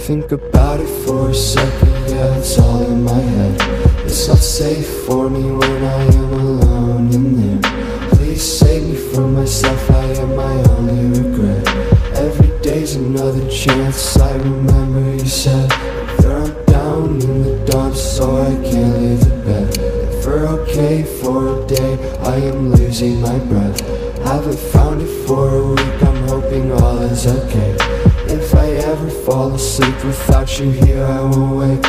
Think about it for a second, yeah, it's all in my head. It's not safe for me when I am alone in there. Please save me from myself, I am my only regret. Every day's another chance, I remember you said that I'm down in the dumps, so I can't leave the bed. If we're okay for a day, I am losing my breath. Haven't found it for a week, I'm hoping all is okay. If I ever fall asleep without you here, I won't wake.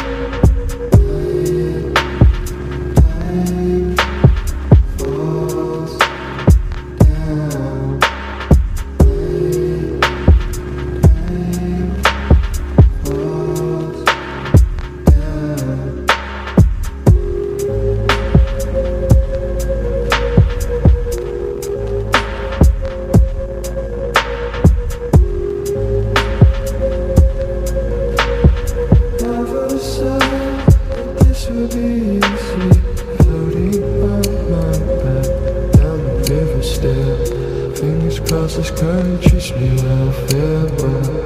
Fingers crossed this current treats me well, farewell.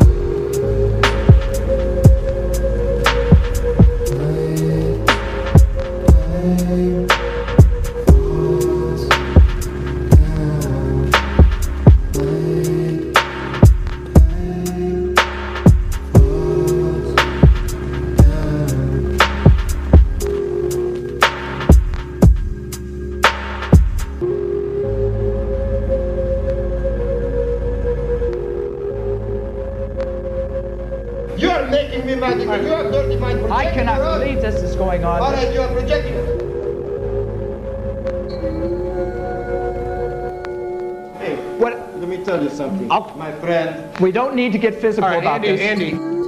You're making me mad. You are dirty mind projecting. I cannot believe this is going on. All right, you are projecting. Hey, What? Let me tell you something. My friend. We don't need to get physical about this. Andy.